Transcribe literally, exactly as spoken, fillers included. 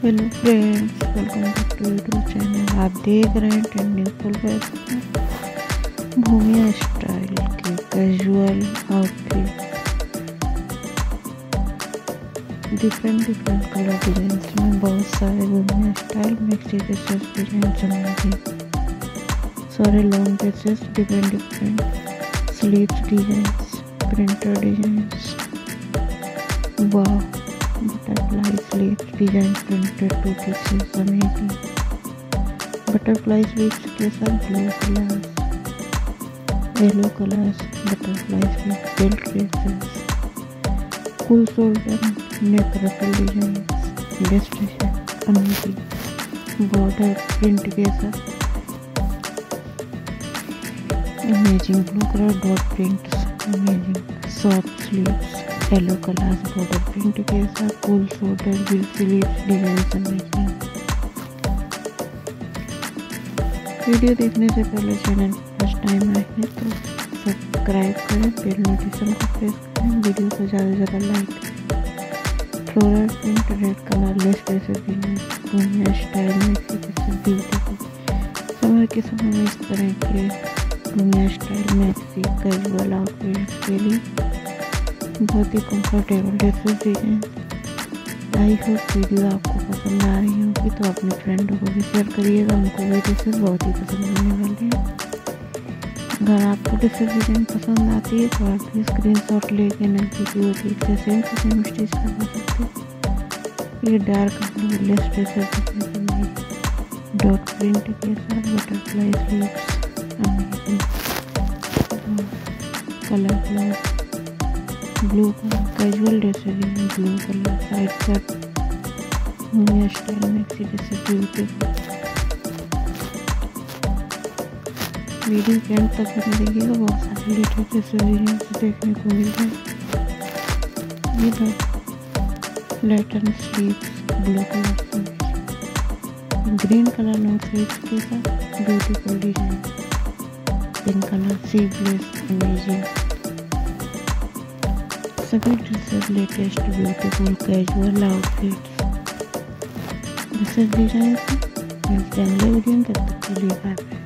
Hello friends, welcome back to YouTube channel. आप देख रहे हैं trending full fashion bohemian style के casual outfit. Different different colour designs में बहुत सारे bohemian style maxi dresses design होंगे। सारे long dresses, different different sleeves designs, printer designs. वाह, butterfly sleeves design printed two pieces, amazing. Butterfly sleeves के साथ blue colors, yellow colors, butterfly sleeves belt dresses, full shoulder neck ruffle designs, lace design, amazing. Border print के साथ amazing blue color dot prints, amazing. Soft sleeves yellow colour border print के साथ full shoulder will sleeves design amazing. Video देखने से पहले channel first time आए हैं तो सब्सक्राइब करें, बेल नोटिफिकेशन को प्रेस करें, वीडियो को ज़्यादा से ज़्यादा लाइक करें। Floral print red colour lace dresses design bohemian style में ब्यूटीफुल। समर के समय में इस तरह के bohemian style maxi casual outfit के लिए बहुत ही comfortable dresses design. I hope video आपको पसंद आ रही होगी, तो अपने फ्रेंडों को भी शेयर करिएगा, उनको भी ड्रेसेस बहुत ही पसंद आने वाले हैं। अगर आपको ड्रेसेस डिजाइन पसंद आती है तो आप भी स्क्रीनशॉट लेके नजदीकी बुटीक से सेम टू सेम स्टिच करवा सकते हैं। ये dark blue lace dresses dot print के साथ butterfly sleeves, colour blue blue colour casual dresses blue colour side cut bohemian style maxi dresses beautiful. Video के अंत तक बने देखिएगा, बहुत सारे लेटेस्ट ड्रेसेस देखने को मिल रहे हैं। ये lantern sleeves blue colour green colour long sleeves के साथ beautiful design, pink colour sleeveless amazing. सभी dresses latest beautiful casual outfits dresses design मिलते हैं अगले वीडियो में। तब तक के लिए बाय बाय।